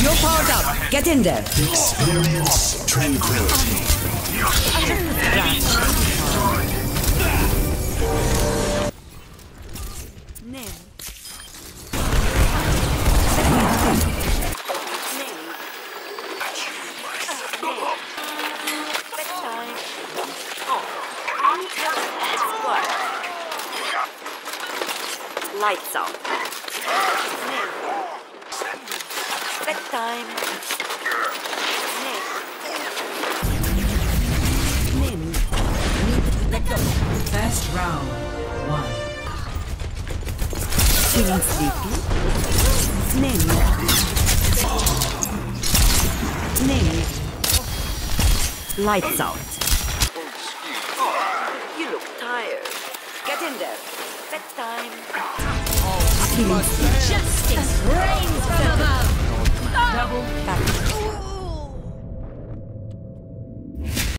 You're powered up. Get in there. Experience tranquility. Lights out. Bedtime. First round. 1. Feeling sleepy? Name. Lights out. You look tired. Get in there. Bedtime. Feeling sleepy? Justice